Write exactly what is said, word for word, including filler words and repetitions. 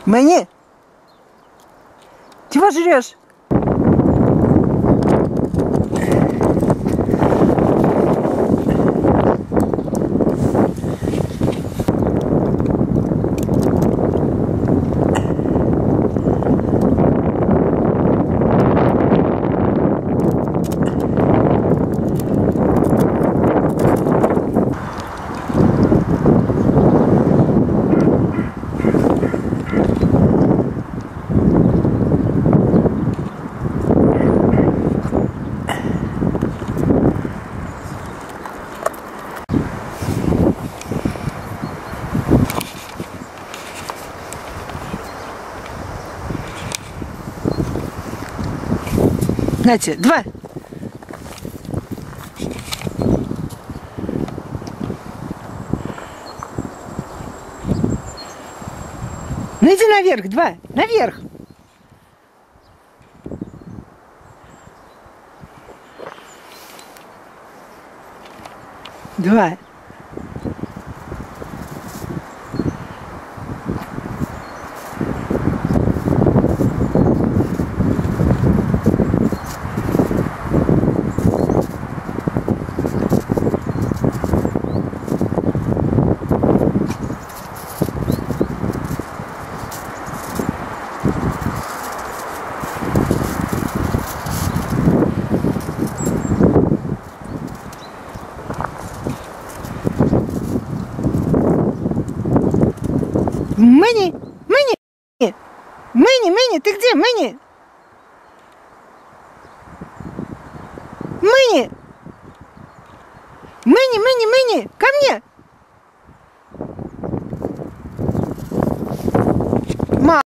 Мэни? Чего жрешь? Знаете, два. Ну иди наверх, два. Наверх. Два. Мэни! Мэни! Мэни, Мэни, ты где, Мэни? Мэни! Мэни, Мэни, Мэни, ко мне!